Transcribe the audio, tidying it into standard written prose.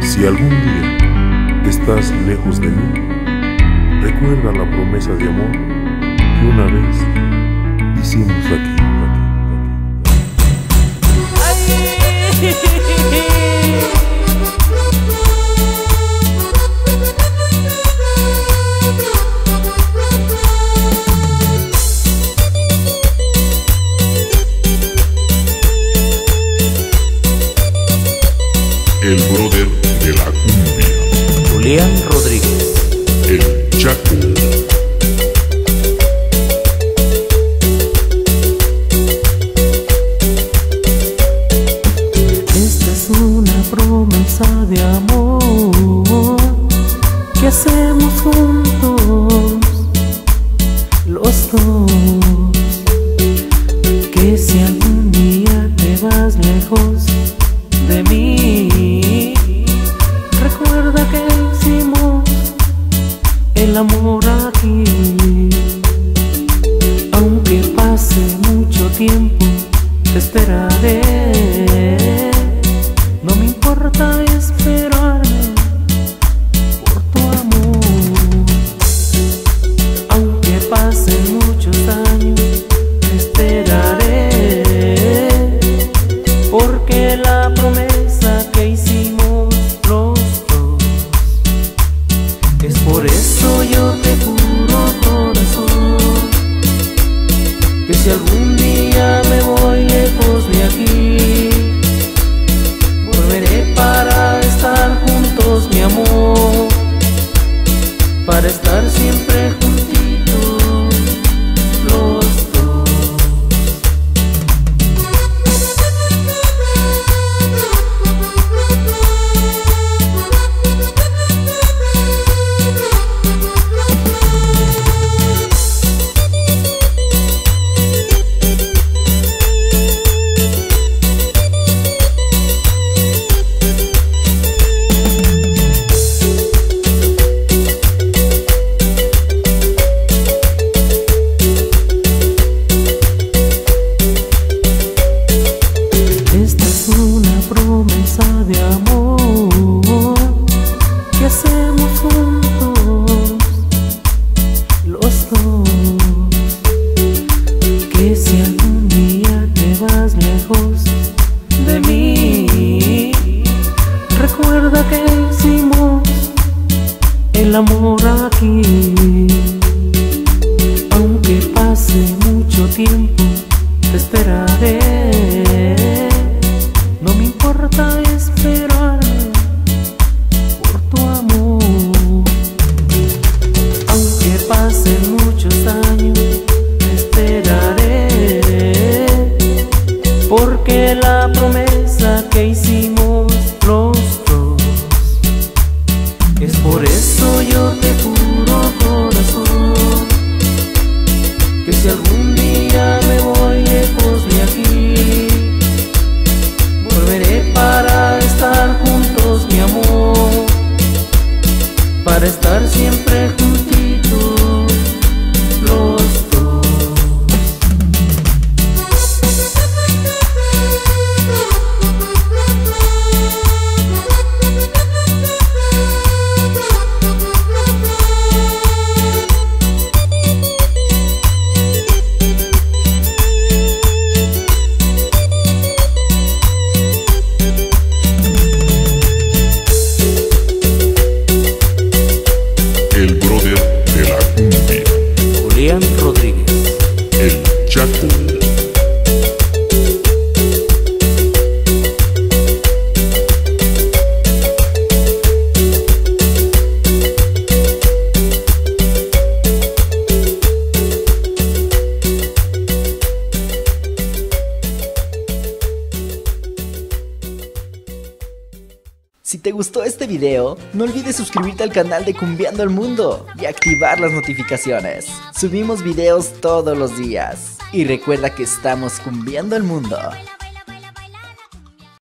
Si algún día estás lejos de mí, recuerda la promesa de amor que una vez hicimos aquí. El brother de la cumbia, Julián Rodríguez, el Chaco. Esta es una promesa de amor que hacemos juntos los dos, que si algún día te vas lejos de mí, recuerda que hicimos el amor aquí. Aunque pase mucho tiempo, te esperaré. No me importa esperarme por tu amor. Aunque pasen muchos años, te esperaré, porque la promesa que hicimos los dos. Es por eso yo te juro, corazón, que si algún día me voy lejos de aquí, volveré para estar juntos, mi amor, para estar siempre juntitos los dos. Esta es una promesa de amor que hacemos juntos los dos, que si algún día te vas lejos de mí, recuerda que hicimos el amor aquí. Aunque pase mucho tiempo, te esperaré. No me importa esperarme por tu amor. Aunque pasen muchos años, te esperaré, porque la promesa que hicimos los dos. Es por eso yo te juro, corazón, que si algún día me voy lejos de aquí, volveré para estar juntos, mi amor, para estar siempre juntitos los dos. El brother de la cumbia, Julián Rodríguez, el Chaco. Si te gustó este video, no olvides suscribirte al canal de Cumbiando el Mundo y activar las notificaciones. Subimos videos todos los días. Y recuerda que estamos cumbiando el mundo.